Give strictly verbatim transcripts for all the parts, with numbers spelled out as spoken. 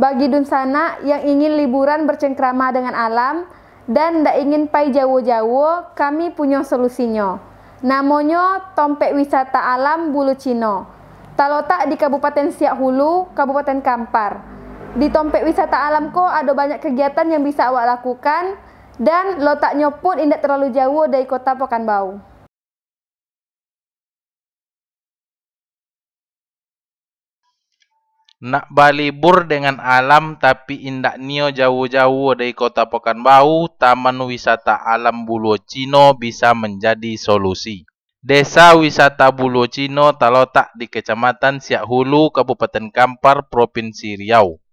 Bagi dunsana yang ingin liburan bercengkrama dengan alam dan ndak ingin pai jauh-jauh, kami punya solusinya. Namanya Tompek Wisata Alam Bulu Cino. Terletak di Kabupaten Siak Hulu, Kabupaten Kampar. Di Tompek Wisata Alam ko ada banyak kegiatan yang bisa awak lakukan dan letaknya pun tidak terlalu jauh dari kota Pekanbaru. Nak balibur dengan alam tapi indak nio jauh-jauh dari kota Pekanbaru, Taman Wisata Alam Bulu Cino bisa menjadi solusi. Desa Wisata Bulu Cino terletak di Kecamatan Siak Hulu, Kabupaten Kampar, Provinsi Riau.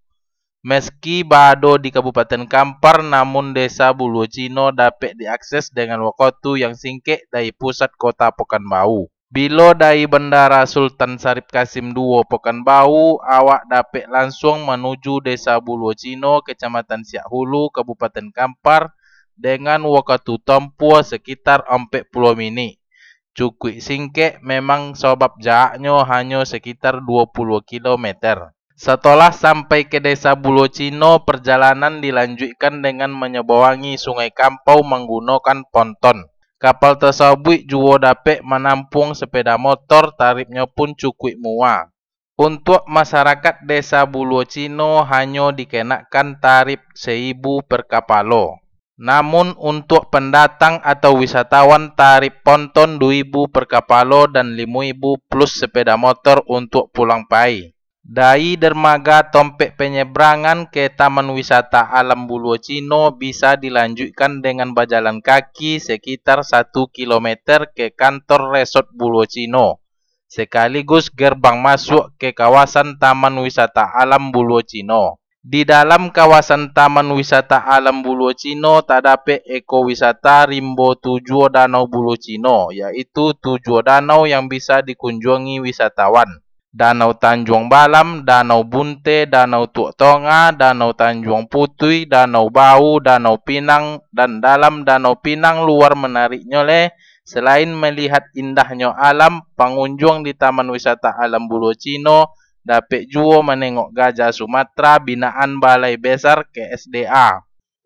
Meski berada di Kabupaten Kampar, namun Desa Bulu Cino dapat diakses dengan waktu yang singkat dari pusat kota Pekanbaru. Bila dari Bandara Sultan Syarif Kasim kedua Pekanbaru, awak dapat langsung menuju Desa Bulu Cino, Kecamatan Siak Hulu, Kabupaten Kampar dengan waktu tempuh sekitar empat puluh minit. Cukup singkat memang sebab jaraknya hanya sekitar dua puluh kilometer. Setelah sampai ke Desa Bulu Cino, perjalanan dilanjutkan dengan menyeberangi Sungai Kampau menggunakan ponton. Kapal tersebut juga dapat menampung sepeda motor, tarifnya pun cukup murah. Untuk masyarakat Desa Bulu Cino hanya dikenakan tarif seribu per kapal. Namun untuk pendatang atau wisatawan tarif ponton dua ribu per kapal dan lima ribu plus sepeda motor untuk pulang pai. Dari dermaga Tompek Penyeberangan ke Taman Wisata Alam Bulu Cino bisa dilanjutkan dengan berjalan kaki sekitar satu kilometer ke kantor Resort Bulu Cino, sekaligus gerbang masuk ke kawasan Taman Wisata Alam Bulu Cino. Di dalam kawasan Taman Wisata Alam Bulu Cino terdapat ekowisata Rimbo Tujuh Danau Bulu Cino, yaitu tujuh danau yang bisa dikunjungi wisatawan. Danau Tanjung Balam, Danau Bunte, Danau Tuk Tonga, Danau Tanjung Putui, Danau Bau, Danau Pinang, dan dalam Danau Pinang luar menariknya leh, selain melihat indahnya alam, pengunjung di Taman Wisata Alam Bulu Cino dapat juga menengok gajah Sumatera binaan Balai Besar K S D A.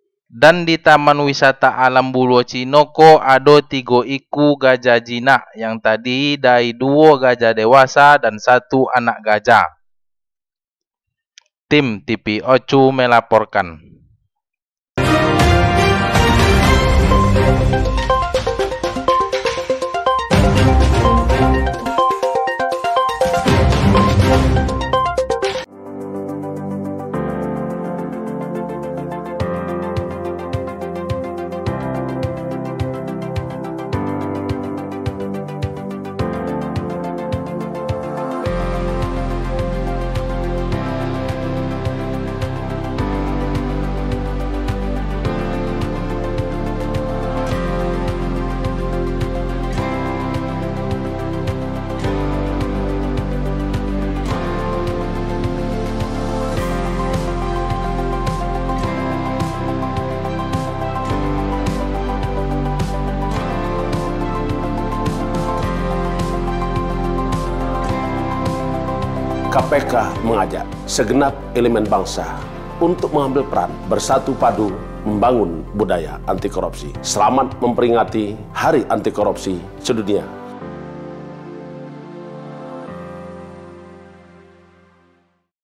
Dan di Taman Wisata Alam Bulu Cino ko ada tiga iku gajah jinak yang tadi dari dua gajah dewasa dan satu anak gajah. Tim T V Ocu melaporkan. K P K mengajak segenap elemen bangsa untuk mengambil peran bersatu padu membangun budaya anti korupsi. Selamat memperingati Hari Anti Korupsi Sedunia.